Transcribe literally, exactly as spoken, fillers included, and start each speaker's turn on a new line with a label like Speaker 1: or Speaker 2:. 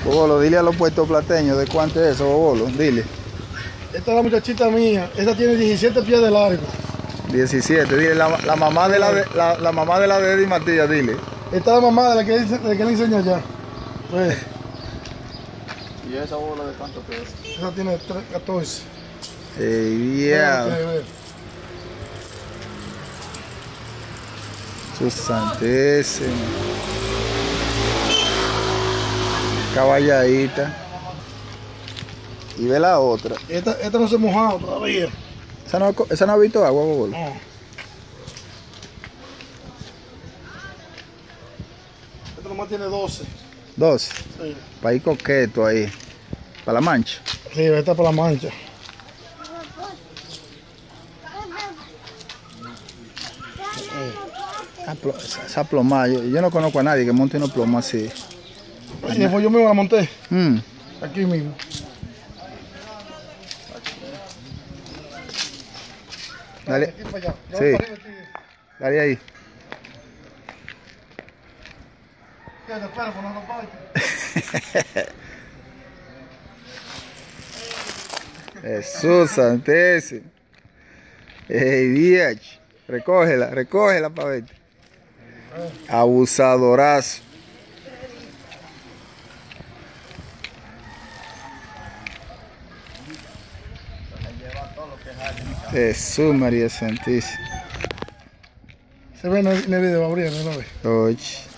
Speaker 1: Bobolo, dile a los puertoplateños de cuánto es eso, Bobolo, dile.
Speaker 2: Esta es la muchachita mía, esta tiene diecisiete pies de largo.
Speaker 1: diecisiete, dile la, la mamá de la de la, la mamá de la de Eddie Matías, dile.
Speaker 2: Esta es la mamá de la que, de la que le enseño allá. Pues,
Speaker 1: ¿Y esa bola de cuánto pesa?
Speaker 2: esa tiene catorce.
Speaker 1: Ey, yeah.
Speaker 2: Ve,
Speaker 1: Su santísimo. Caballadita. Y ve la otra.
Speaker 2: Esta, esta no se ha mojado todavía.
Speaker 1: ¿Esa no, esa no ha visto agua, Bobolo?
Speaker 2: No. Esta nomás tiene doce.
Speaker 1: doce.
Speaker 2: Sí.
Speaker 1: Para ir coqueto ahí. Para la mancha.
Speaker 2: Sí, esta por la mancha.
Speaker 1: Esa, plo- esa- esa ploma, yo, yo no conozco a nadie que monte una ploma así.
Speaker 2: Y después yo mismo la monté.
Speaker 1: Mm.
Speaker 2: Aquí mismo.
Speaker 1: Dale.
Speaker 2: Aquí para allá. Ya
Speaker 1: Sí.
Speaker 2: voy para arriba, aquí.
Speaker 1: Dale ahí.
Speaker 2: Ya te espero, pues no lo parques.
Speaker 1: Jesús santísimo. Ey, Diach. Recógela, recógela para verte. Abusadorazo. Jesús María Santísima.
Speaker 2: Se ve en el, en el video, Gabriel, no lo ve.
Speaker 1: Oye.